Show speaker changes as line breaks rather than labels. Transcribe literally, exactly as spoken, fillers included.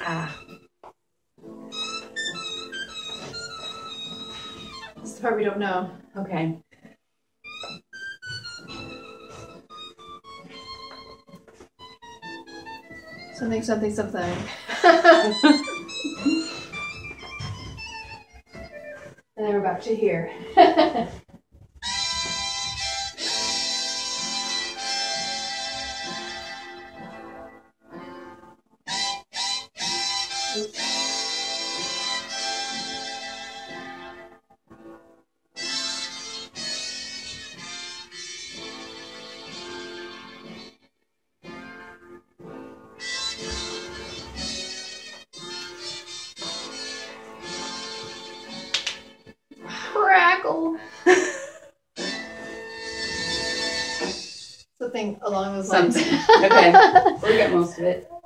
Ah. This is the part we don't know.
Okay.
Something, something, something. And then we're back to here. Crackle. Something along those lines.
Something. Okay. We'll get most of it.